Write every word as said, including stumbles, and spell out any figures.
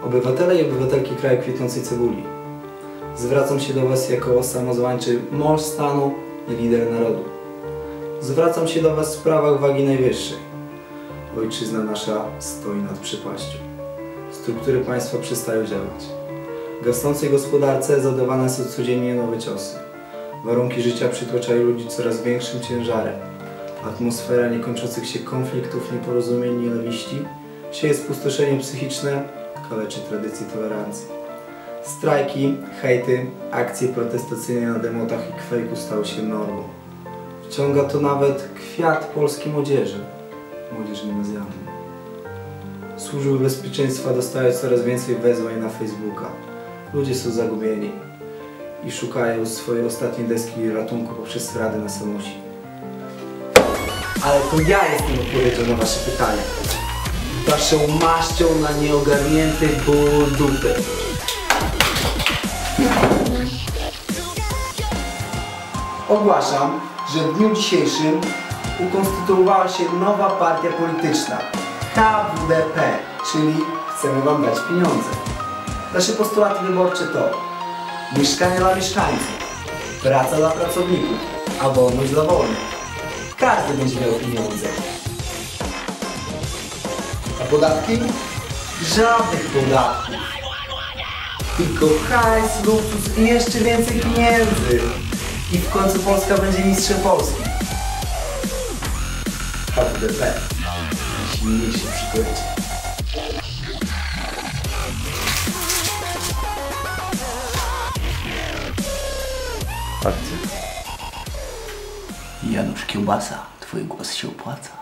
Obywatele i obywatelki kraju kwitnącej cebuli. Zwracam się do Was jako samozwańczy mąż stanu i lider narodu. Zwracam się do Was w sprawach wagi najwyższej. Ojczyzna nasza stoi nad przepaścią. Struktury państwa przestają działać. W gasnącej gospodarce zadawane są codziennie nowe ciosy. Warunki życia przytłaczają ludzi coraz większym ciężarem. Atmosfera niekończących się konfliktów, nieporozumień, nienawiści sieje spustoszenie psychiczne, kaleczy tradycje tolerancji. Strajki, hejty, akcje protestacyjne na demotach i kwejku stały się normą. Wciąga to nawet kwiat polskiej młodzieży, młodzież gimnazjalną. Służby bezpieczeństwa dostają coraz więcej wezwań na Facebooka. Ludzie są zagubieni i szukają swojej ostatniej deski ratunku poprzez rady na samosi. Ale to ja jestem odpowiedzią na Wasze pytania. Waszą maścią na nieogarnięty ból dupy. Ogłaszam, że w dniu dzisiejszym ukonstytuowała się nowa partia polityczna H W D P, czyli chcemy Wam dać pieniądze. Nasze postulaty wyborcze to mieszkania dla mieszkańców, praca dla pracowników, a wolność dla wolnych. Każdy będzie miał pieniądze. A podatki? Żadnych podatków. Tylko hajs, luksus i jeszcze więcej pieniędzy. I w końcu Polska będzie mistrzem Polski. H W D P. Najsilniejsi przy korycie. Akcja. Janusz Kiełbasa, twój głos się opłaca.